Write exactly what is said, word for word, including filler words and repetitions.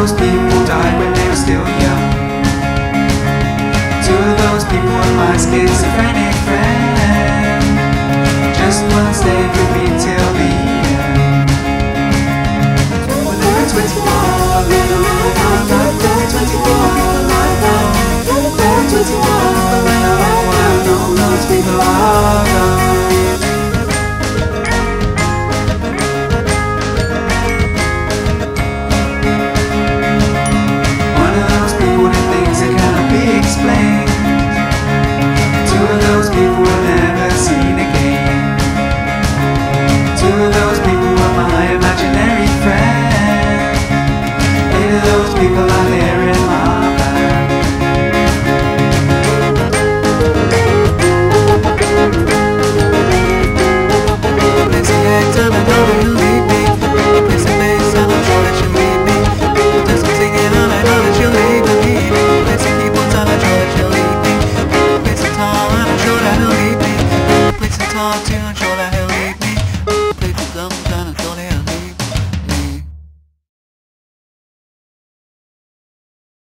those people died when they were still young. Two of those people were my schizophrenic friend. Just one stayed with